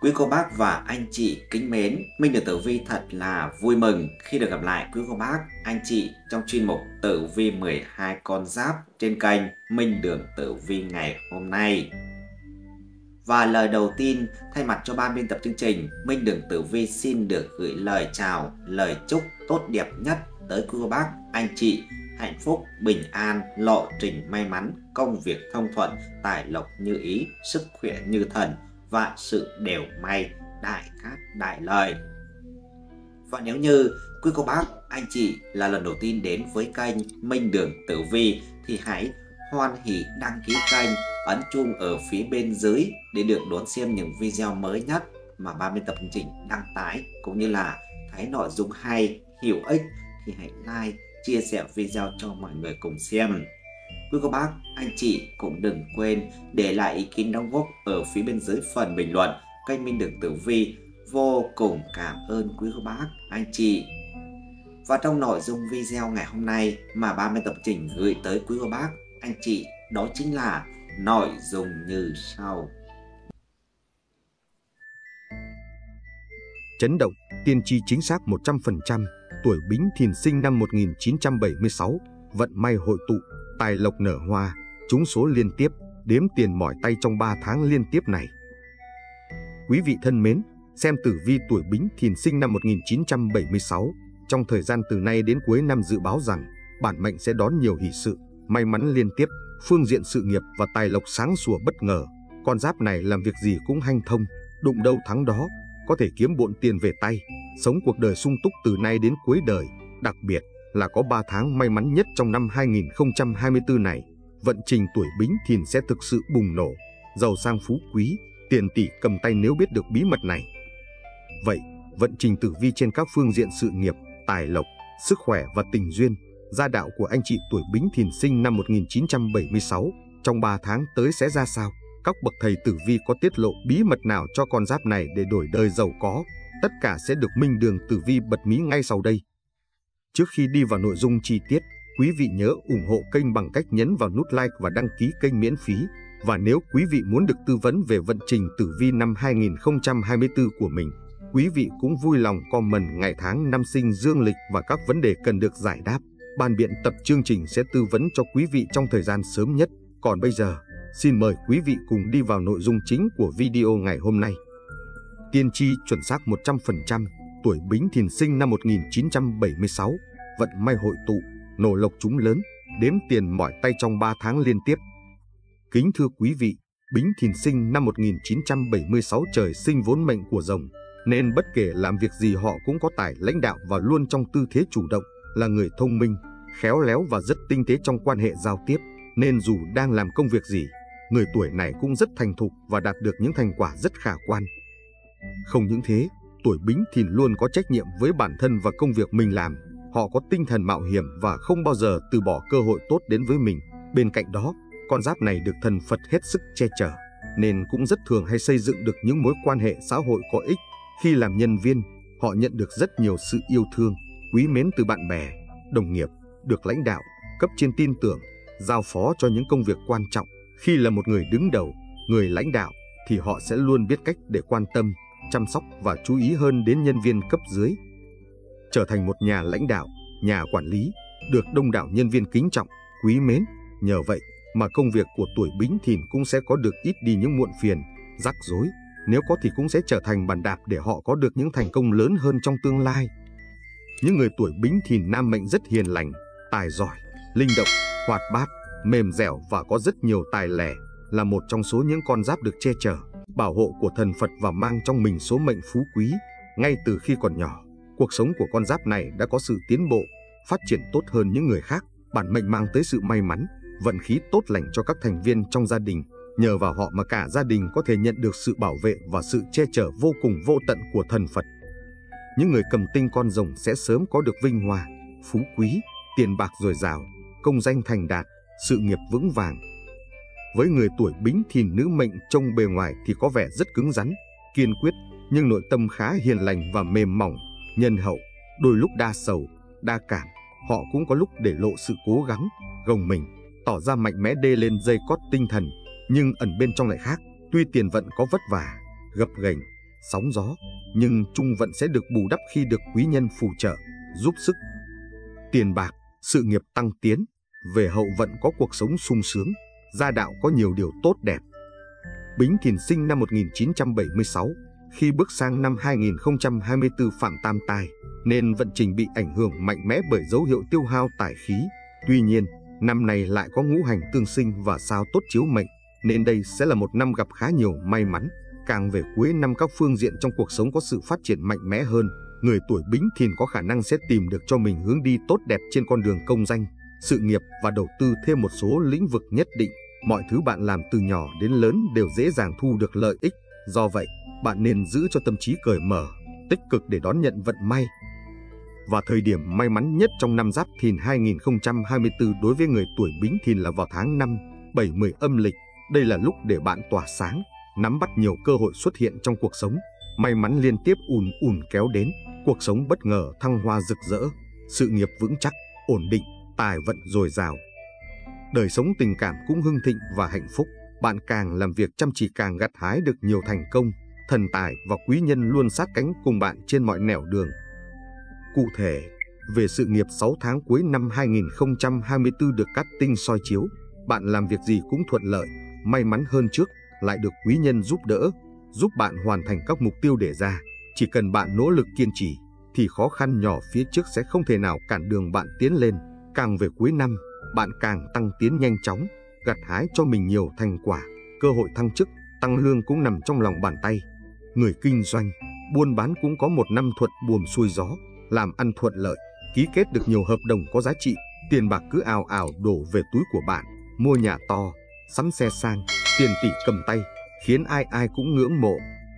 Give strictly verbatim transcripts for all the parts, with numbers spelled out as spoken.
Quý cô bác và anh chị kính mến, Minh Đường Tử Vi thật là vui mừng khi được gặp lại quý cô bác, anh chị trong chuyên mục Tử Vi mười hai con giáp trên kênh Minh Đường Tử Vi ngày hôm nay. Và lời đầu tiên, thay mặt cho ban biên tập chương trình, Minh Đường Tử Vi xin được gửi lời chào, lời chúc tốt đẹp nhất tới quý cô bác, anh chị, hạnh phúc, bình an, lộ trình may mắn, công việc thông thuận, tài lộc như ý, sức khỏe như thần, vạn sự đều may, đại cát đại lợi. Và nếu như quý cô bác, anh chị là lần đầu tiên đến với kênh Minh Đường Tử Vi thì hãy hoan hỉ đăng ký kênh, ấn chuông ở phía bên dưới để được đón xem những video mới nhất mà ban biên tập chương trình đăng tải, cũng như là thấy nội dung hay, hữu ích thì hãy like, chia sẻ video cho mọi người cùng xem. Quý cô bác, anh chị cũng đừng quên để lại ý kiến đóng góp ở phía bên dưới phần bình luận kênh Minh Đường Tử Vi. Vô cùng cảm ơn quý cô bác, anh chị. Và trong nội dung video ngày hôm nay mà ban biên tập trình gửi tới quý cô bác, anh chị, đó chính là nội dung như sau. Chấn động, tiên tri chính xác một trăm phần trăm, tuổi Bính Thìn sinh năm một nghìn chín trăm bảy mươi sáu, vận may hội tụ, tài lộc nở hoa, trúng số liên tiếp, đếm tiền mỏi tay trong ba tháng liên tiếp này. Quý vị thân mến, xem tử vi tuổi Bính Thìn sinh năm một nghìn chín trăm bảy mươi sáu, trong thời gian từ nay đến cuối năm dự báo rằng bản mệnh sẽ đón nhiều hỷ sự, may mắn liên tiếp, phương diện sự nghiệp và tài lộc sáng sủa bất ngờ. Con giáp này làm việc gì cũng hanh thông, đụng đâu thắng đó, có thể kiếm bộn tiền về tay, sống cuộc đời sung túc từ nay đến cuối đời. Đặc biệt là có ba tháng may mắn nhất trong năm hai nghìn không trăm hai mươi tư này, vận trình tuổi Bính Thìn sẽ thực sự bùng nổ, giàu sang phú quý, tiền tỷ cầm tay nếu biết được bí mật này. Vậy, vận trình tử vi trên các phương diện sự nghiệp, tài lộc, sức khỏe và tình duyên, gia đạo của anh chị tuổi Bính Thìn sinh năm một nghìn chín trăm bảy mươi sáu trong ba tháng tới sẽ ra sao? Các bậc thầy tử vi có tiết lộ bí mật nào cho con giáp này để đổi đời giàu có? Tất cả sẽ được Minh Đường Tử Vi bật mí ngay sau đây. Trước khi đi vào nội dung chi tiết, quý vị nhớ ủng hộ kênh bằng cách nhấn vào nút like và đăng ký kênh miễn phí. Và nếu quý vị muốn được tư vấn về vận trình tử vi năm hai nghìn không trăm hai mươi tư của mình, quý vị cũng vui lòng comment ngày tháng năm sinh dương lịch và các vấn đề cần được giải đáp. Ban biên tập chương trình sẽ tư vấn cho quý vị trong thời gian sớm nhất. Còn bây giờ, xin mời quý vị cùng đi vào nội dung chính của video ngày hôm nay. Tiên tri chuẩn xác một trăm phần trăm, tuổi Bính Thìn sinh năm một nghìn chín trăm bảy mươi sáu, vận may hội tụ, nổ lộc trúng lớn, đếm tiền mỏi tay trong ba tháng liên tiếp. Kính thưa quý vị, Bính Thìn sinh năm một nghìn chín trăm bảy mươi sáu trời sinh vốn mệnh của rồng, nên bất kể làm việc gì họ cũng có tài lãnh đạo và luôn trong tư thế chủ động, là người thông minh, khéo léo và rất tinh tế trong quan hệ giao tiếp, nên dù đang làm công việc gì, người tuổi này cũng rất thành thục và đạt được những thành quả rất khả quan. Không những thế, tuổi Bính Thìn luôn có trách nhiệm với bản thân và công việc mình làm, họ có tinh thần mạo hiểm và không bao giờ từ bỏ cơ hội tốt đến với mình. Bên cạnh đó, con giáp này được thần Phật hết sức che chở, nên cũng rất thường hay xây dựng được những mối quan hệ xã hội có ích. Khi làm nhân viên, họ nhận được rất nhiều sự yêu thương, quý mến từ bạn bè, đồng nghiệp, được lãnh đạo, cấp trên tin tưởng, giao phó cho những công việc quan trọng. Khi là một người đứng đầu, người lãnh đạo, thì họ sẽ luôn biết cách để quan tâm, chăm sóc và chú ý hơn đến nhân viên cấp dưới. Trở thành một nhà lãnh đạo, nhà quản lý, được đông đảo nhân viên kính trọng, quý mến. Nhờ vậy mà công việc của tuổi Bính Thìn cũng sẽ có được ít đi những muộn phiền, rắc rối. Nếu có thì cũng sẽ trở thành bàn đạp để họ có được những thành công lớn hơn trong tương lai. Những người tuổi Bính Thìn nam mệnh rất hiền lành, tài giỏi, linh động, hoạt bát, mềm dẻo và có rất nhiều tài lẻ, là một trong số những con giáp được che chở, bảo hộ của thần Phật và mang trong mình số mệnh phú quý. Ngay từ khi còn nhỏ, cuộc sống của con giáp này đã có sự tiến bộ, phát triển tốt hơn những người khác. Bản mệnh mang tới sự may mắn, vận khí tốt lành cho các thành viên trong gia đình. Nhờ vào họ mà cả gia đình có thể nhận được sự bảo vệ và sự che chở vô cùng vô tận của thần Phật. Những người cầm tinh con rồng sẽ sớm có được vinh hoa, phú quý, tiền bạc dồi dào, công danh thành đạt, sự nghiệp vững vàng. Với người tuổi Bính Thìn nữ mệnh, trông bề ngoài thì có vẻ rất cứng rắn, kiên quyết, nhưng nội tâm khá hiền lành và mềm mỏng, nhân hậu, đôi lúc đa sầu, đa cảm. Họ cũng có lúc để lộ sự cố gắng, gồng mình, tỏ ra mạnh mẽ đê lên dây cót tinh thần, nhưng ẩn bên trong lại khác. Tuy tiền vận có vất vả, gập ghềnh, sóng gió, nhưng trung vận sẽ được bù đắp khi được quý nhân phù trợ, giúp sức. Tiền bạc, sự nghiệp tăng tiến, về hậu vận có cuộc sống sung sướng, gia đạo có nhiều điều tốt đẹp. Bính Thìn sinh năm một nghìn chín trăm bảy mươi sáu, khi bước sang năm hai nghìn không trăm hai mươi tư phạm tam tai, nên vận trình bị ảnh hưởng mạnh mẽ bởi dấu hiệu tiêu hao tài khí. Tuy nhiên, năm này lại có ngũ hành tương sinh và sao tốt chiếu mệnh, nên đây sẽ là một năm gặp khá nhiều may mắn. Càng về cuối năm, các phương diện trong cuộc sống có sự phát triển mạnh mẽ hơn. Người tuổi Bính Thìn có khả năng sẽ tìm được cho mình hướng đi tốt đẹp trên con đường công danh, sự nghiệp và đầu tư thêm một số lĩnh vực nhất định. Mọi thứ bạn làm từ nhỏ đến lớn đều dễ dàng thu được lợi ích. Do vậy, bạn nên giữ cho tâm trí cởi mở, tích cực để đón nhận vận may. Và thời điểm may mắn nhất trong năm Giáp Thìn hai nghìn không trăm hai mươi tư đối với người tuổi Bính Thìn là vào tháng năm, bảy, mười âm lịch. Đây là lúc để bạn tỏa sáng, nắm bắt nhiều cơ hội xuất hiện trong cuộc sống. May mắn liên tiếp ùn ùn kéo đến, cuộc sống bất ngờ thăng hoa rực rỡ, sự nghiệp vững chắc, ổn định, tài vận dồi dào. Đời sống tình cảm cũng hưng thịnh và hạnh phúc. Bạn càng làm việc chăm chỉ càng gặt hái được nhiều thành công. Thần tài và quý nhân luôn sát cánh cùng bạn trên mọi nẻo đường. Cụ thể, về sự nghiệp sáu tháng cuối năm hai nghìn không trăm hai mươi tư được cát tinh soi chiếu, bạn làm việc gì cũng thuận lợi, may mắn hơn trước, lại được quý nhân giúp đỡ, giúp bạn hoàn thành các mục tiêu đề ra. Chỉ cần bạn nỗ lực kiên trì, thì khó khăn nhỏ phía trước sẽ không thể nào cản đường bạn tiến lên. Càng về cuối năm, bạn càng tăng tiến nhanh chóng, gặt hái cho mình nhiều thành quả, cơ hội thăng chức, tăng lương cũng nằm trong lòng bàn tay. Người kinh doanh, buôn bán cũng có một năm thuận buồm xuôi gió, làm ăn thuận lợi, ký kết được nhiều hợp đồng có giá trị, tiền bạc cứ ào ào đổ về túi của bạn, mua nhà to, sắm xe sang, tiền tỷ cầm tay, khiến ai ai cũng ngưỡng mộ.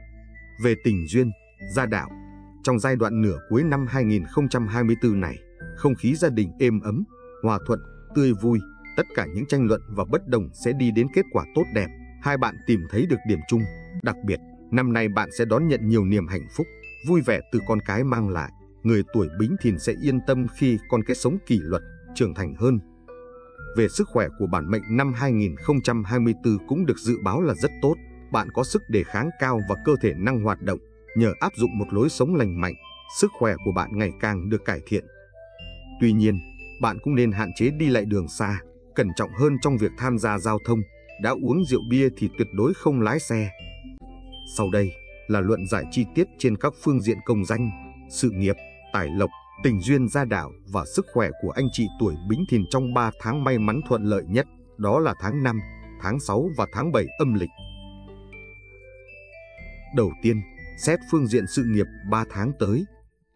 Về tình duyên, gia đạo, trong giai đoạn nửa cuối năm hai nghìn không trăm hai mươi tư này, không khí gia đình êm ấm, hòa thuận, tươi vui, tất cả những tranh luận và bất đồng sẽ đi đến kết quả tốt đẹp, hai bạn tìm thấy được điểm chung. Đặc biệt, năm nay bạn sẽ đón nhận nhiều niềm hạnh phúc, vui vẻ từ con cái mang lại. Người tuổi Bính Thìn sẽ yên tâm khi con cái sống kỷ luật, trưởng thành hơn. Về sức khỏe của bản mệnh năm hai nghìn không trăm hai mươi tư cũng được dự báo là rất tốt. Bạn có sức đề kháng cao và cơ thể năng hoạt động. Nhờ áp dụng một lối sống lành mạnh, sức khỏe của bạn ngày càng được cải thiện. Tuy nhiên, bạn cũng nên hạn chế đi lại đường xa, cẩn trọng hơn trong việc tham gia giao thông. Đã uống rượu bia thì tuyệt đối không lái xe. Sau đây là luận giải chi tiết trên các phương diện công danh, sự nghiệp, tài lộc, tình duyên, gia đạo và sức khỏe của anh chị tuổi Bính Thìn trong ba tháng may mắn thuận lợi nhất, đó là tháng năm, tháng sáu và tháng bảy âm lịch. Đầu tiên, xét phương diện sự nghiệp ba tháng tới.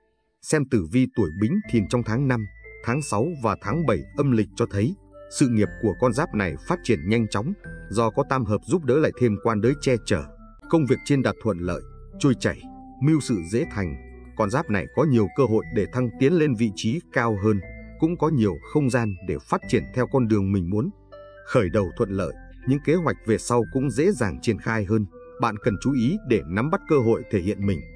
Xem tử vi tuổi Bính Thìn trong tháng năm, tháng sáu và tháng bảy âm lịch cho thấy sự nghiệp của con giáp này phát triển nhanh chóng, do có tam hợp giúp đỡ lại thêm quan đới che chở. Công việc trên đạt thuận lợi, trôi chảy, mưu sự dễ thành. Con giáp này có nhiều cơ hội để thăng tiến lên vị trí cao hơn, cũng có nhiều không gian để phát triển theo con đường mình muốn. Khởi đầu thuận lợi, những kế hoạch về sau cũng dễ dàng triển khai hơn. Bạn cần chú ý để nắm bắt cơ hội thể hiện mình.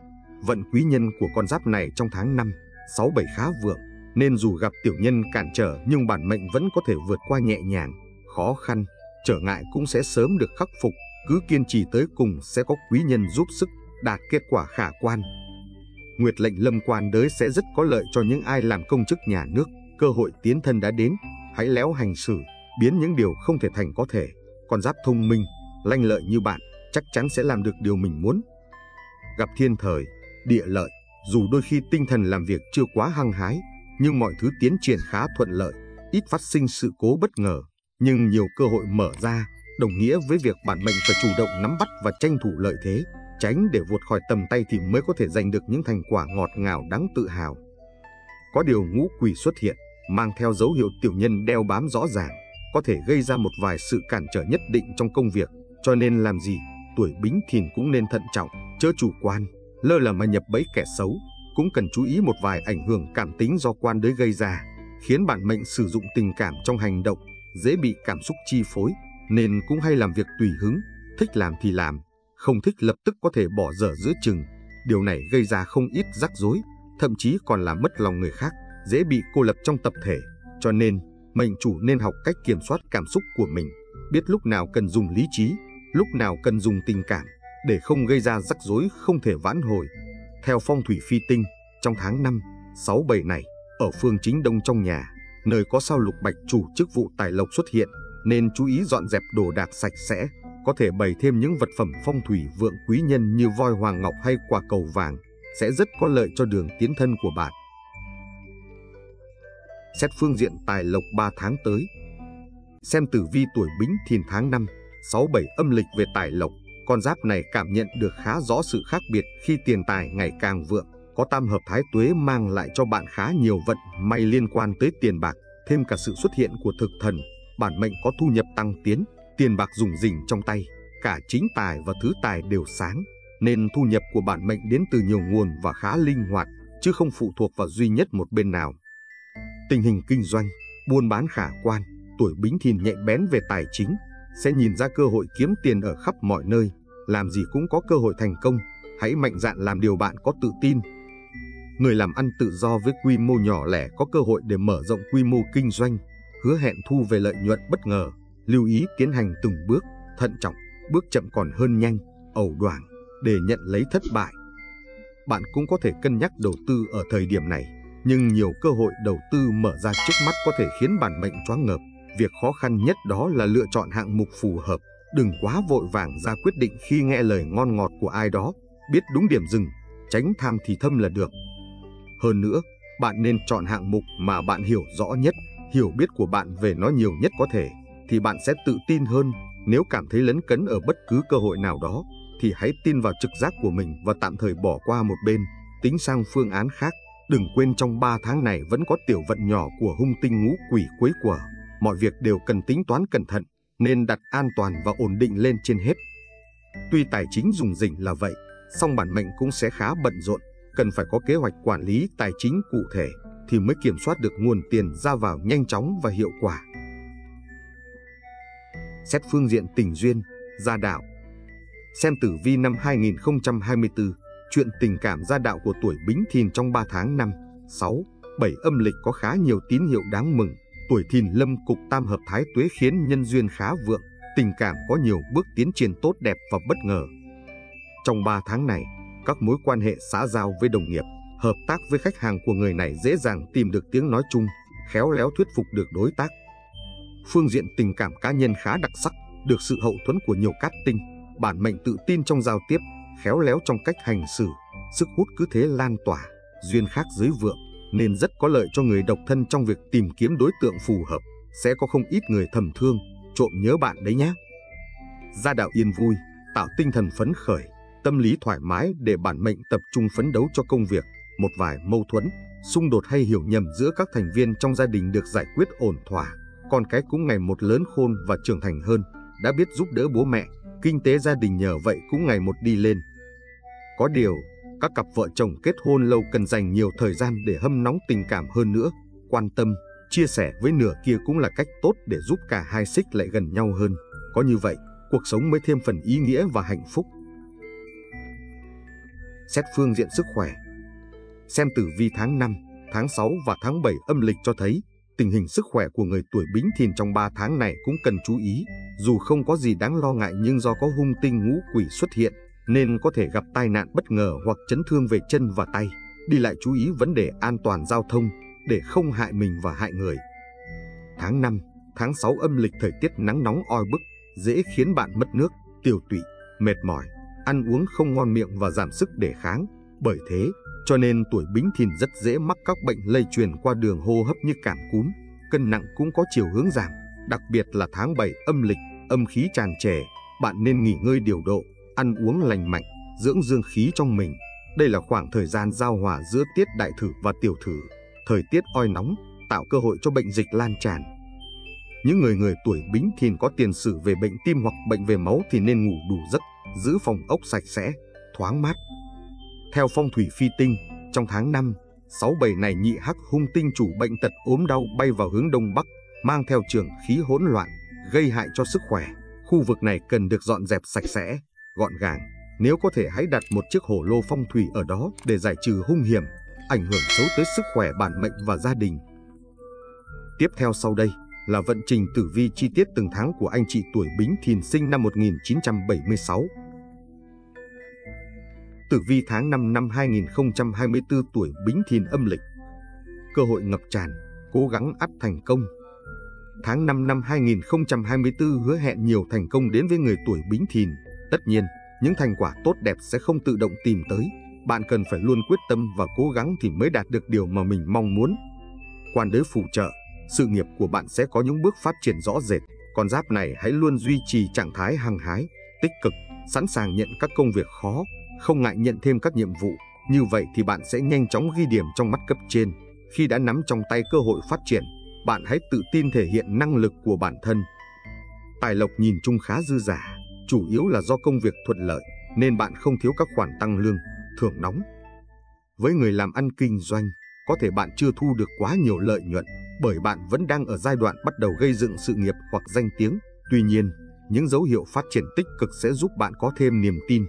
Vận quý nhân của con giáp này trong tháng năm, sáu, bảy khá vượng, nên dù gặp tiểu nhân cản trở nhưng bản mệnh vẫn có thể vượt qua nhẹ nhàng. Khó khăn, trở ngại cũng sẽ sớm được khắc phục. Cứ kiên trì tới cùng sẽ có quý nhân giúp sức, đạt kết quả khả quan. Nguyệt lệnh lâm quan đới sẽ rất có lợi cho những ai làm công chức nhà nước. Cơ hội tiến thân đã đến, hãy léo hành xử, biến những điều không thể thành có thể. Con giáp thông minh, lanh lợi như bạn, chắc chắn sẽ làm được điều mình muốn. Gặp thiên thời, địa lợi, dù đôi khi tinh thần làm việc chưa quá hăng hái, nhưng mọi thứ tiến triển khá thuận lợi, ít phát sinh sự cố bất ngờ, nhưng nhiều cơ hội mở ra, đồng nghĩa với việc bản mệnh phải chủ động nắm bắt và tranh thủ lợi thế, tránh để vụt khỏi tầm tay thì mới có thể giành được những thành quả ngọt ngào đáng tự hào. Có điều ngũ quỷ xuất hiện, mang theo dấu hiệu tiểu nhân đeo bám rõ ràng, có thể gây ra một vài sự cản trở nhất định trong công việc, cho nên làm gì, tuổi Bính Thìn cũng nên thận trọng, chớ chủ quan, lơ là mà nhập bẫy kẻ xấu. Cũng cần chú ý một vài ảnh hưởng cảm tính do quan đới gây ra, khiến bản mệnh sử dụng tình cảm trong hành động, dễ bị cảm xúc chi phối, nên cũng hay làm việc tùy hứng, thích làm thì làm, không thích lập tức có thể bỏ dở giữa chừng. Điều này gây ra không ít rắc rối, thậm chí còn làm mất lòng người khác, dễ bị cô lập trong tập thể. Cho nên, mệnh chủ nên học cách kiểm soát cảm xúc của mình, biết lúc nào cần dùng lý trí, lúc nào cần dùng tình cảm, để không gây ra rắc rối không thể vãn hồi. Theo phong thủy phi tinh, trong tháng năm, sáu, bảy này, ở phương chính đông trong nhà, nơi có sao lục bạch chủ chức vụ tài lộc xuất hiện, nên chú ý dọn dẹp đồ đạc sạch sẽ, có thể bày thêm những vật phẩm phong thủy vượng quý nhân như voi hoàng ngọc hay quả cầu vàng, sẽ rất có lợi cho đường tiến thân của bạn. Xét phương diện tài lộc ba tháng tới. Xem tử vi tuổi Bính Thìn tháng năm, sáu, bảy âm lịch về tài lộc, con giáp này cảm nhận được khá rõ sự khác biệt khi tiền tài ngày càng vượng. Có tam hợp thái tuế mang lại cho bạn khá nhiều vận may liên quan tới tiền bạc, thêm cả sự xuất hiện của thực thần, bản mệnh có thu nhập tăng tiến, tiền bạc rủng rỉnh trong tay, cả chính tài và thứ tài đều sáng, nên thu nhập của bản mệnh đến từ nhiều nguồn và khá linh hoạt, chứ không phụ thuộc vào duy nhất một bên nào. Tình hình kinh doanh, buôn bán khả quan, tuổi Bính Thìn nhạy bén về tài chính, sẽ nhìn ra cơ hội kiếm tiền ở khắp mọi nơi, làm gì cũng có cơ hội thành công, hãy mạnh dạn làm điều bạn có tự tin. Người làm ăn tự do với quy mô nhỏ lẻ có cơ hội để mở rộng quy mô kinh doanh, hứa hẹn thu về lợi nhuận bất ngờ, lưu ý tiến hành từng bước, thận trọng, bước chậm còn hơn nhanh, ẩu đoảng, để nhận lấy thất bại. Bạn cũng có thể cân nhắc đầu tư ở thời điểm này, nhưng nhiều cơ hội đầu tư mở ra trước mắt có thể khiến bản mệnh choáng ngợp. Việc khó khăn nhất đó là lựa chọn hạng mục phù hợp, đừng quá vội vàng ra quyết định khi nghe lời ngon ngọt của ai đó, biết đúng điểm dừng, tránh tham thì thâm là được. Hơn nữa, bạn nên chọn hạng mục mà bạn hiểu rõ nhất, hiểu biết của bạn về nó nhiều nhất có thể, thì bạn sẽ tự tin hơn. Nếu cảm thấy lấn cấn ở bất cứ cơ hội nào đó, thì hãy tin vào trực giác của mình và tạm thời bỏ qua một bên, tính sang phương án khác. Đừng quên trong ba tháng này vẫn có tiểu vận nhỏ của hung tinh ngũ quỷ quấy quở. Mọi việc đều cần tính toán cẩn thận, nên đặt an toàn và ổn định lên trên hết. Tuy tài chính rủng rỉnh là vậy, song bản mệnh cũng sẽ khá bận rộn, cần phải có kế hoạch quản lý tài chính cụ thể thì mới kiểm soát được nguồn tiền ra vào nhanh chóng và hiệu quả. Xét phương diện tình duyên, gia đạo. Xem tử vi năm hai nghìn không trăm hai mươi tư, chuyện tình cảm gia đạo của tuổi Bính Thìn trong ba tháng năm, sáu, bảy âm lịch có khá nhiều tín hiệu đáng mừng. Tuổi Thìn lâm cục tam hợp thái tuế khiến nhân duyên khá vượng, tình cảm có nhiều bước tiến triển tốt đẹp và bất ngờ. Trong ba tháng này, các mối quan hệ xã giao với đồng nghiệp, hợp tác với khách hàng của người này dễ dàng tìm được tiếng nói chung, khéo léo thuyết phục được đối tác. Phương diện tình cảm cá nhân khá đặc sắc, được sự hậu thuẫn của nhiều cát tinh, bản mệnh tự tin trong giao tiếp, khéo léo trong cách hành xử, sức hút cứ thế lan tỏa, duyên khác giới vượng, nên rất có lợi cho người độc thân trong việc tìm kiếm đối tượng phù hợp, sẽ có không ít người thầm thương, trộm nhớ bạn đấy nhé. Gia đạo yên vui, tạo tinh thần phấn khởi, tâm lý thoải mái để bản mệnh tập trung phấn đấu cho công việc. Một vài mâu thuẫn, xung đột hay hiểu nhầm giữa các thành viên trong gia đình được giải quyết ổn thỏa, con cái cũng ngày một lớn khôn và trưởng thành hơn, đã biết giúp đỡ bố mẹ, kinh tế gia đình nhờ vậy cũng ngày một đi lên. Có điều, các cặp vợ chồng kết hôn lâu cần dành nhiều thời gian để hâm nóng tình cảm hơn nữa, quan tâm, chia sẻ với nửa kia cũng là cách tốt để giúp cả hai xích lại gần nhau hơn. Có như vậy, cuộc sống mới thêm phần ý nghĩa và hạnh phúc. Xét phương diện sức khỏe. Xem tử vi tháng năm, tháng sáu và tháng bảy âm lịch cho thấy, tình hình sức khỏe của người tuổi Bính Thìn trong ba tháng này cũng cần chú ý. Dù không có gì đáng lo ngại nhưng do có hung tinh ngũ quỷ xuất hiện, nên có thể gặp tai nạn bất ngờ hoặc chấn thương về chân và tay. Đi lại chú ý vấn đề an toàn giao thông để không hại mình và hại người. Tháng năm, tháng sáu âm lịch thời tiết nắng nóng oi bức, dễ khiến bạn mất nước, tiểu tụy, mệt mỏi, ăn uống không ngon miệng và giảm sức đề kháng. Bởi thế, cho nên tuổi Bính Thìn rất dễ mắc các bệnh lây truyền qua đường hô hấp như cảm cúm. Cân nặng cũng có chiều hướng giảm, đặc biệt là tháng bảy âm lịch, âm khí tràn trề, bạn nên nghỉ ngơi điều độ, ăn uống lành mạnh, dưỡng dương khí trong mình. Đây là khoảng thời gian giao hòa giữa tiết đại thử và tiểu thử. Thời tiết oi nóng tạo cơ hội cho bệnh dịch lan tràn. Những người người tuổi Bính Thìn có tiền sử về bệnh tim hoặc bệnh về máu thì nên ngủ đủ giấc, giữ phòng ốc sạch sẽ, thoáng mát. Theo phong thủy phi tinh, trong tháng năm, sáu bảy này nhị hắc hung tinh chủ bệnh tật ốm đau bay vào hướng đông bắc, mang theo trường khí hỗn loạn, gây hại cho sức khỏe. Khu vực này cần được dọn dẹp sạch sẽ, gọn gàng. Nếu có thể hãy đặt một chiếc hổ lô phong thủy ở đó để giải trừ hung hiểm, ảnh hưởng xấu tới sức khỏe bản mệnh và gia đình. Tiếp theo sau đây là vận trình tử vi chi tiết từng tháng của anh chị tuổi Bính Thìn sinh năm một nghìn chín trăm bảy mươi sáu. Tử vi tháng năm năm hai nghìn không trăm hai mươi tư tuổi Bính Thìn âm lịch. Cơ hội ngập tràn, cố gắng ắt thành công. Tháng năm năm hai nghìn không trăm hai mươi tư hứa hẹn nhiều thành công đến với người tuổi Bính Thìn. Tất nhiên, những thành quả tốt đẹp sẽ không tự động tìm tới. Bạn cần phải luôn quyết tâm và cố gắng thì mới đạt được điều mà mình mong muốn. Quan đới phù trợ, sự nghiệp của bạn sẽ có những bước phát triển rõ rệt. Con giáp này hãy luôn duy trì trạng thái hăng hái, tích cực, sẵn sàng nhận các công việc khó, không ngại nhận thêm các nhiệm vụ. Như vậy thì bạn sẽ nhanh chóng ghi điểm trong mắt cấp trên. Khi đã nắm trong tay cơ hội phát triển, bạn hãy tự tin thể hiện năng lực của bản thân. Tài lộc nhìn chung khá dư dả, chủ yếu là do công việc thuận lợi, nên bạn không thiếu các khoản tăng lương, thưởng nóng. Với người làm ăn kinh doanh, có thể bạn chưa thu được quá nhiều lợi nhuận, bởi bạn vẫn đang ở giai đoạn bắt đầu gây dựng sự nghiệp hoặc danh tiếng. Tuy nhiên, những dấu hiệu phát triển tích cực sẽ giúp bạn có thêm niềm tin.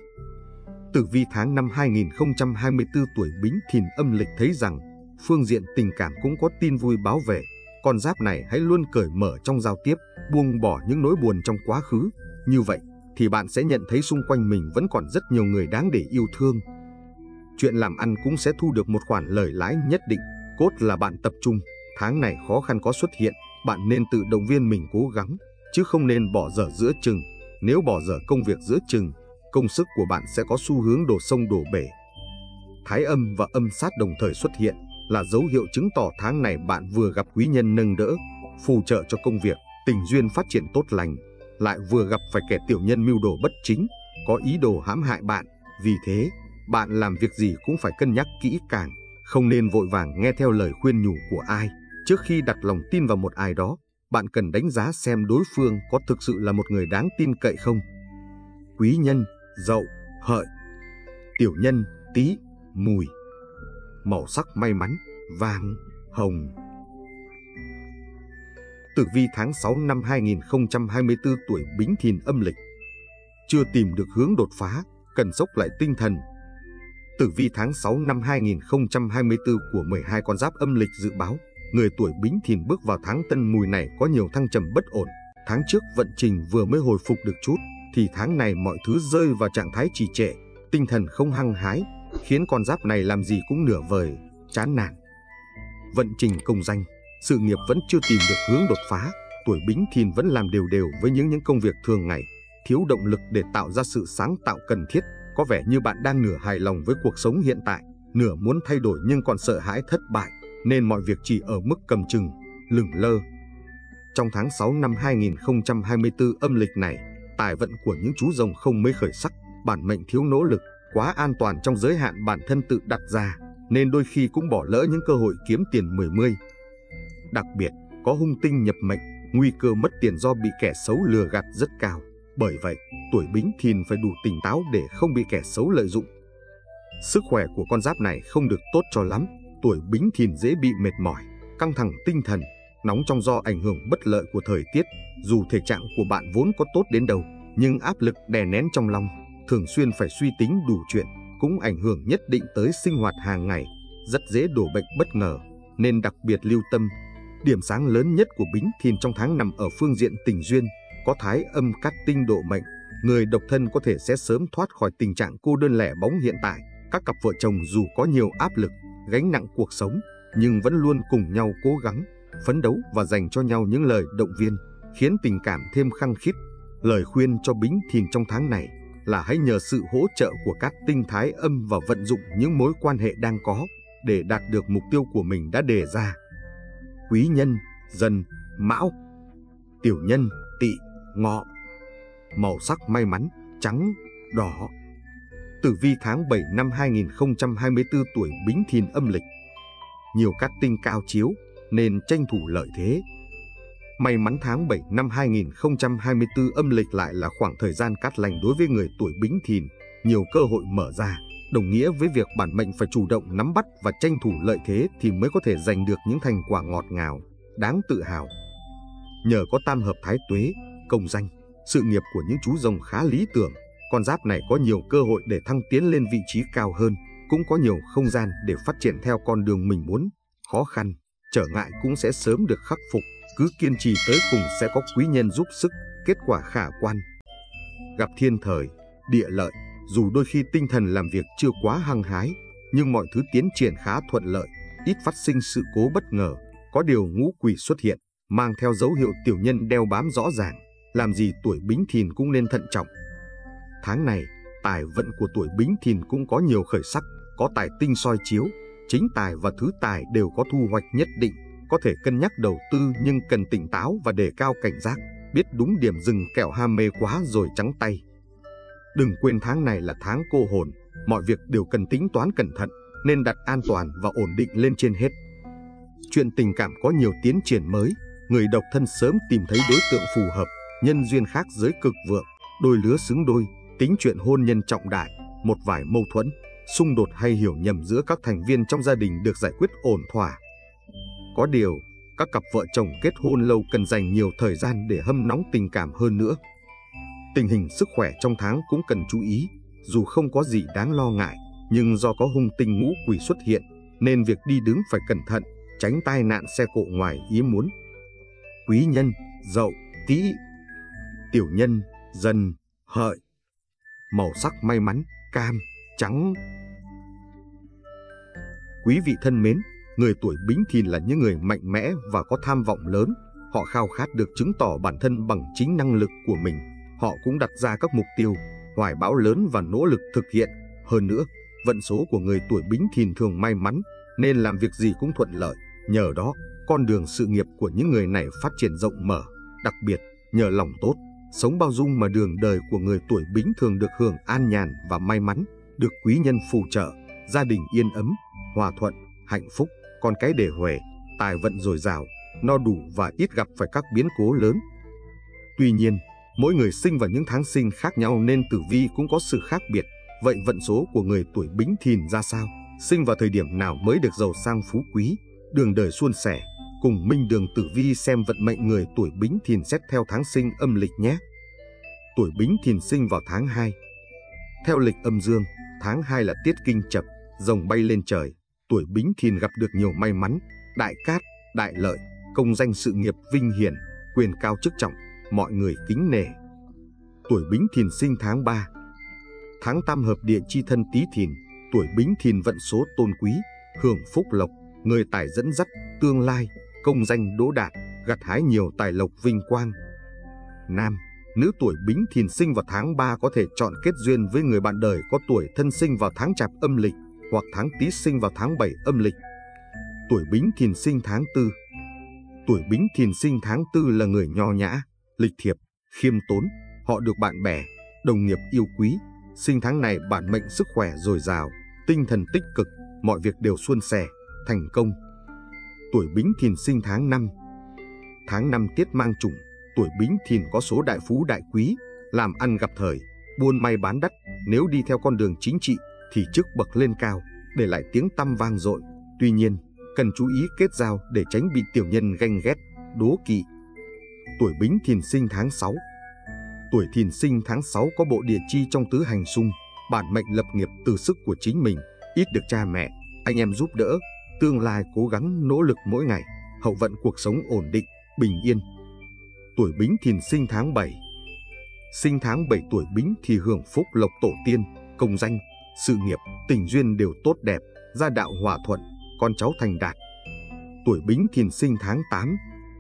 Tử vi tháng năm hai nghìn không trăm hai mươi tư tuổi Bính Thìn âm lịch thấy rằng, phương diện tình cảm cũng có tin vui báo về. Con giáp này hãy luôn cởi mở trong giao tiếp, buông bỏ những nỗi buồn trong quá khứ. Như vậy thì bạn sẽ nhận thấy xung quanh mình vẫn còn rất nhiều người đáng để yêu thương. Chuyện làm ăn cũng sẽ thu được một khoản lời lãi nhất định, cốt là bạn tập trung. Tháng này khó khăn có xuất hiện, bạn nên tự động viên mình cố gắng, chứ không nên bỏ dở giữa chừng. Nếu bỏ dở công việc giữa chừng, công sức của bạn sẽ có xu hướng đổ sông đổ bể. Thái âm và âm sát đồng thời xuất hiện là dấu hiệu chứng tỏ tháng này bạn vừa gặp quý nhân nâng đỡ, phù trợ cho công việc, tình duyên phát triển tốt lành, lại vừa gặp phải kẻ tiểu nhân mưu đồ bất chính, có ý đồ hãm hại bạn. Vì thế, bạn làm việc gì cũng phải cân nhắc kỹ càng, không nên vội vàng nghe theo lời khuyên nhủ của ai. Trước khi đặt lòng tin vào một ai đó, bạn cần đánh giá xem đối phương có thực sự là một người đáng tin cậy không. Quý nhân: Dậu, Hợi. Tiểu nhân: Tý, Mùi. Màu sắc may mắn: vàng, hồng. Tử vi tháng sáu năm hai nghìn không trăm hai mươi tư tuổi Bính Thìn âm lịch. Chưa tìm được hướng đột phá, cần xốc lại tinh thần. Tử vi tháng sáu năm hai nghìn không trăm hai mươi tư của mười hai con giáp âm lịch dự báo, người tuổi Bính Thìn bước vào tháng Tân Mùi này có nhiều thăng trầm bất ổn. Tháng trước vận trình vừa mới hồi phục được chút, thì tháng này mọi thứ rơi vào trạng thái trì trệ, tinh thần không hăng hái, khiến con giáp này làm gì cũng nửa vời, chán nản. Vận trình công danh, sự nghiệp vẫn chưa tìm được hướng đột phá. Tuổi Bính Thìn vẫn làm đều đều với những những công việc thường ngày, thiếu động lực để tạo ra sự sáng tạo cần thiết. Có vẻ như bạn đang nửa hài lòng với cuộc sống hiện tại, nửa muốn thay đổi nhưng còn sợ hãi thất bại, nên mọi việc chỉ ở mức cầm chừng, lửng lơ. Trong tháng sáu năm hai nghìn không trăm hai mươi tư âm lịch này, tài vận của những chú rồng không mấy khởi sắc, bản mệnh thiếu nỗ lực, quá an toàn trong giới hạn bản thân tự đặt ra, nên đôi khi cũng bỏ lỡ những cơ hội kiếm tiền mười mươi. Đặc biệt, có hung tinh nhập mệnh, nguy cơ mất tiền do bị kẻ xấu lừa gạt rất cao. Bởi vậy, tuổi Bính Thìn phải đủ tỉnh táo để không bị kẻ xấu lợi dụng. Sức khỏe của con giáp này không được tốt cho lắm. Tuổi Bính Thìn dễ bị mệt mỏi, căng thẳng tinh thần, nóng trong do ảnh hưởng bất lợi của thời tiết. Dù thể trạng của bạn vốn có tốt đến đâu, nhưng áp lực đè nén trong lòng, thường xuyên phải suy tính đủ chuyện, cũng ảnh hưởng nhất định tới sinh hoạt hàng ngày, rất dễ đổ bệnh bất ngờ, nên đặc biệt lưu tâm. Điểm sáng lớn nhất của Bính Thìn trong tháng nằm ở phương diện tình duyên, có thái âm cát tinh độ mệnh, người độc thân có thể sẽ sớm thoát khỏi tình trạng cô đơn lẻ bóng hiện tại. Các cặp vợ chồng dù có nhiều áp lực, gánh nặng cuộc sống, nhưng vẫn luôn cùng nhau cố gắng, phấn đấu và dành cho nhau những lời động viên, khiến tình cảm thêm khăng khít. Lời khuyên cho Bính Thìn trong tháng này là hãy nhờ sự hỗ trợ của cát tinh thái âm và vận dụng những mối quan hệ đang có để đạt được mục tiêu của mình đã đề ra. Quý nhân: Dần, Mão. Tiểu nhân: Tỵ, Ngọ. Màu sắc may mắn: trắng, đỏ. Tử vi tháng bảy năm hai nghìn không trăm hai mươi tư tuổi Bính Thìn âm lịch. Nhiều cát tinh cao chiếu nên tranh thủ lợi thế. May mắn tháng bảy năm hai nghìn không trăm hai mươi tư âm lịch lại là khoảng thời gian cát lành đối với người tuổi Bính Thìn, nhiều cơ hội mở ra, đồng nghĩa với việc bản mệnh phải chủ động nắm bắt và tranh thủ lợi thế thì mới có thể giành được những thành quả ngọt ngào, đáng tự hào. Nhờ có tam hợp thái tuế, công danh, sự nghiệp của những chú rồng khá lý tưởng, con giáp này có nhiều cơ hội để thăng tiến lên vị trí cao hơn, cũng có nhiều không gian để phát triển theo con đường mình muốn. Khó khăn, trở ngại cũng sẽ sớm được khắc phục, cứ kiên trì tới cùng sẽ có quý nhân giúp sức, kết quả khả quan. Gặp thiên thời, địa lợi, Dù đôi khi tinh thần làm việc chưa quá hăng hái, nhưng mọi thứ tiến triển khá thuận lợi, ít phát sinh sự cố bất ngờ. Có điều ngũ quỷ xuất hiện, mang theo dấu hiệu tiểu nhân đeo bám rõ ràng, làm gì tuổi Bính Thìn cũng nên thận trọng. Tháng này, tài vận của tuổi Bính Thìn cũng có nhiều khởi sắc, có tài tinh soi chiếu, chính tài và thứ tài đều có thu hoạch nhất định, có thể cân nhắc đầu tư nhưng cần tỉnh táo và đề cao cảnh giác, biết đúng điểm dừng kẻo ham mê quá rồi trắng tay. Đừng quên tháng này là tháng cô hồn, mọi việc đều cần tính toán cẩn thận, nên đặt an toàn và ổn định lên trên hết. Chuyện tình cảm có nhiều tiến triển mới, người độc thân sớm tìm thấy đối tượng phù hợp, nhân duyên khác giới cực vượng, đôi lứa xứng đôi, tính chuyện hôn nhân trọng đại, một vài mâu thuẫn, xung đột hay hiểu nhầm giữa các thành viên trong gia đình được giải quyết ổn thỏa. Có điều, các cặp vợ chồng kết hôn lâu cần dành nhiều thời gian để hâm nóng tình cảm hơn nữa. Tình hình sức khỏe trong tháng cũng cần chú ý, dù không có gì đáng lo ngại, nhưng do có hung tinh ngũ quỷ xuất hiện, nên việc đi đứng phải cẩn thận, tránh tai nạn xe cộ ngoài ý muốn. Quý nhân, Dậu, Tý. Tiểu nhân, Dần, Hợi. Màu sắc may mắn, cam, trắng. Quý vị thân mến, người tuổi Bính Thìn là những người mạnh mẽ và có tham vọng lớn. Họ khao khát được chứng tỏ bản thân bằng chính năng lực của mình. Họ cũng đặt ra các mục tiêu, hoài bão lớn và nỗ lực thực hiện. Hơn nữa, vận số của người tuổi Bính Thìn thường may mắn, nên làm việc gì cũng thuận lợi. Nhờ đó, con đường sự nghiệp của những người này phát triển rộng mở. Đặc biệt, nhờ lòng tốt, sống bao dung mà đường đời của người tuổi Bính thường được hưởng an nhàn và may mắn, được quý nhân phù trợ, gia đình yên ấm, hòa thuận, hạnh phúc, con cái đề huề, tài vận dồi dào, no đủ và ít gặp phải các biến cố lớn. Tuy nhiên, mỗi người sinh vào những tháng sinh khác nhau nên tử vi cũng có sự khác biệt. Vậy vận số của người tuổi Bính Thìn ra sao? Sinh vào thời điểm nào mới được giàu sang phú quý, đường đời suôn sẻ? Cùng Minh Đường Tử Vi xem vận mệnh người tuổi Bính Thìn xét theo tháng sinh âm lịch nhé. Tuổi Bính Thìn sinh vào tháng hai. Theo lịch âm dương, tháng hai là tiết kinh chập, rồng bay lên trời. Tuổi Bính Thìn gặp được nhiều may mắn, đại cát, đại lợi, công danh sự nghiệp vinh hiển, quyền cao chức trọng, mọi người kính nể. Tuổi Bính Thìn sinh tháng ba. Tháng tam hợp địa chi thân Tý Thìn, tuổi Bính Thìn vận số tôn quý, hưởng phúc lộc, người tài dẫn dắt, tương lai, công danh đỗ đạt, gặt hái nhiều tài lộc vinh quang. Nam, nữ tuổi Bính Thìn sinh vào tháng ba có thể chọn kết duyên với người bạn đời có tuổi thân sinh vào tháng Chạp âm lịch hoặc tháng Tý sinh vào tháng bảy âm lịch. Tuổi Bính Thìn sinh tháng tư. Tuổi Bính Thìn sinh tháng tư là người nho nhã, lịch thiệp, khiêm tốn, họ được bạn bè, đồng nghiệp yêu quý. Sinh tháng này bản mệnh sức khỏe dồi dào, tinh thần tích cực, mọi việc đều suôn sẻ, thành công. Tuổi Bính Thìn sinh tháng năm. Tháng năm tiết mang chủng, tuổi Bính Thìn có số đại phú đại quý, làm ăn gặp thời, buôn may bán đắt. Nếu đi theo con đường chính trị thì chức bậc lên cao, để lại tiếng tăm vang dội. Tuy nhiên, cần chú ý kết giao để tránh bị tiểu nhân ganh ghét, đố kỵ. Tuổi Bính Thìn sinh tháng sáu. Tuổi Thìn sinh tháng sáu có bộ địa chi trong tứ hành xung, bản mệnh lập nghiệp từ sức của chính mình, ít được cha mẹ, anh em giúp đỡ, tương lai cố gắng nỗ lực mỗi ngày, hậu vận cuộc sống ổn định, bình yên. Tuổi Bính Thìn sinh tháng bảy. Sinh tháng bảy tuổi Bính thì hưởng phúc lộc tổ tiên, công danh, sự nghiệp, tình duyên đều tốt đẹp, gia đạo hòa thuận, con cháu thành đạt. Tuổi Bính Thìn sinh tháng tám.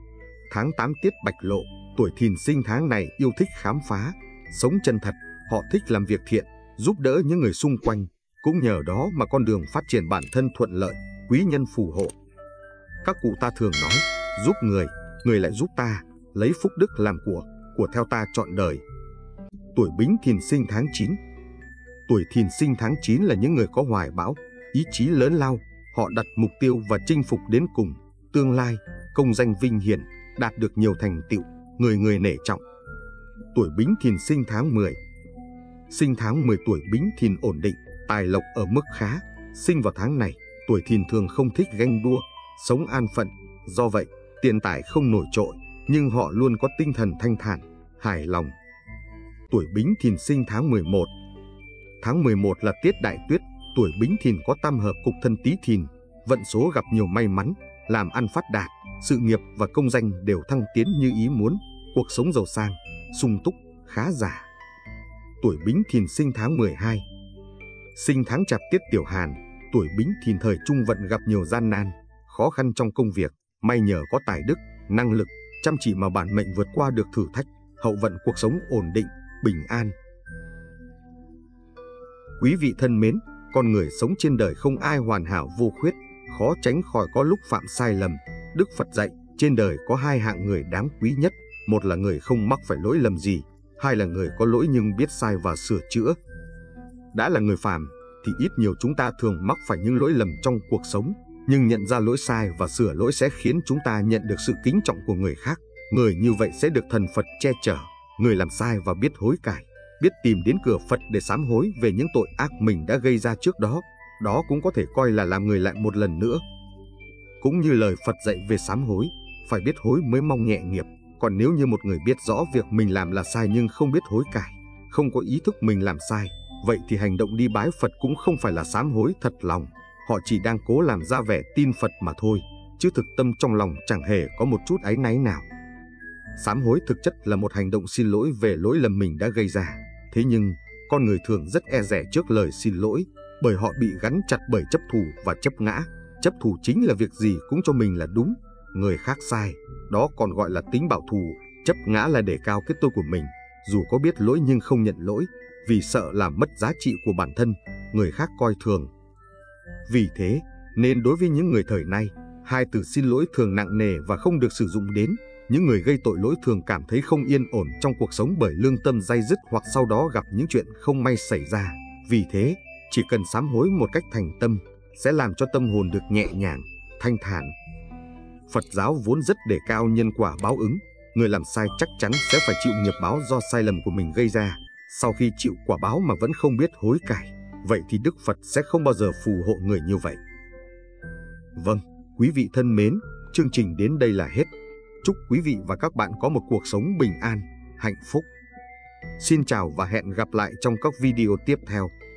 Tháng tám tiết bạch lộ, tuổi Thìn sinh tháng này yêu thích khám phá, sống chân thật, họ thích làm việc thiện, giúp đỡ những người xung quanh, cũng nhờ đó mà con đường phát triển bản thân thuận lợi, quý nhân phù hộ. Các cụ ta thường nói, giúp người, người lại giúp ta, lấy phúc đức làm của, của theo ta trọn đời. Tuổi Bính Thìn sinh tháng chín. Tuổi Thìn sinh tháng chín là những người có hoài bão, ý chí lớn lao, họ đặt mục tiêu và chinh phục đến cùng, tương lai, công danh vinh hiển, đạt được nhiều thành tựu, người người nể trọng. Tuổi Bính Thìn sinh tháng mười. Sinh tháng mười tuổi Bính Thìn ổn định, tài lộc ở mức khá. Sinh vào tháng này, tuổi Thìn thường không thích ganh đua, sống an phận. Do vậy, tiền tài không nổi trội, nhưng họ luôn có tinh thần thanh thản, hài lòng. Tuổi Bính Thìn sinh tháng mười một. Tháng mười một là tiết đại tuyết, tuổi Bính Thìn có tam hợp cục thân Tý Thìn, vận số gặp nhiều may mắn, làm ăn phát đạt, sự nghiệp và công danh đều thăng tiến như ý muốn, cuộc sống giàu sang, sung túc, khá giả. tuổi Bính Thìn sinh tháng mười hai. Sinh tháng Chạp tiết Tiểu Hàn, tuổi Bính Thìn thời trung vận gặp nhiều gian nan, khó khăn trong công việc, may nhờ có tài đức, năng lực, chăm chỉ mà bản mệnh vượt qua được thử thách, hậu vận cuộc sống ổn định, bình an. Quý vị thân mến, con người sống trên đời không ai hoàn hảo vô khuyết, khó tránh khỏi có lúc phạm sai lầm. Đức Phật dạy, trên đời có hai hạng người đáng quý nhất, một là người không mắc phải lỗi lầm gì, hai là người có lỗi nhưng biết sai và sửa chữa. Đã là người phàm, thì ít nhiều chúng ta thường mắc phải những lỗi lầm trong cuộc sống, nhưng nhận ra lỗi sai và sửa lỗi sẽ khiến chúng ta nhận được sự kính trọng của người khác. Người như vậy sẽ được thần Phật che chở. Người làm sai và biết hối cải, biết tìm đến cửa Phật để sám hối về những tội ác mình đã gây ra trước đó, đó cũng có thể coi là làm người lại một lần nữa. Cũng như lời Phật dạy về sám hối, phải biết hối mới mong nhẹ nghiệp. Còn nếu như một người biết rõ việc mình làm là sai nhưng không biết hối cải, không có ý thức mình làm sai, vậy thì hành động đi bái Phật cũng không phải là sám hối thật lòng. Họ chỉ đang cố làm ra vẻ tin Phật mà thôi, chứ thực tâm trong lòng chẳng hề có một chút áy náy nào. Sám hối thực chất là một hành động xin lỗi về lỗi lầm mình đã gây ra. Thế nhưng, con người thường rất e dè trước lời xin lỗi, bởi họ bị gắn chặt bởi chấp thù và chấp ngã. Chấp thù chính là việc gì cũng cho mình là đúng, người khác sai, đó còn gọi là tính bảo thù. Chấp ngã là đề cao cái tôi của mình, dù có biết lỗi nhưng không nhận lỗi, vì sợ làm mất giá trị của bản thân, người khác coi thường. Vì thế, nên đối với những người thời nay, hai từ xin lỗi thường nặng nề và không được sử dụng đến. Những người gây tội lỗi thường cảm thấy không yên ổn trong cuộc sống bởi lương tâm day dứt hoặc sau đó gặp những chuyện không may xảy ra. Vì thế, chỉ cần sám hối một cách thành tâm, sẽ làm cho tâm hồn được nhẹ nhàng, thanh thản. Phật giáo vốn rất đề cao nhân quả báo ứng. Người làm sai chắc chắn sẽ phải chịu nghiệp báo do sai lầm của mình gây ra. Sau khi chịu quả báo mà vẫn không biết hối cải, vậy thì Đức Phật sẽ không bao giờ phù hộ người như vậy. Vâng, quý vị thân mến, chương trình đến đây là hết. Chúc quý vị và các bạn có một cuộc sống bình an, hạnh phúc. Xin chào và hẹn gặp lại trong các video tiếp theo.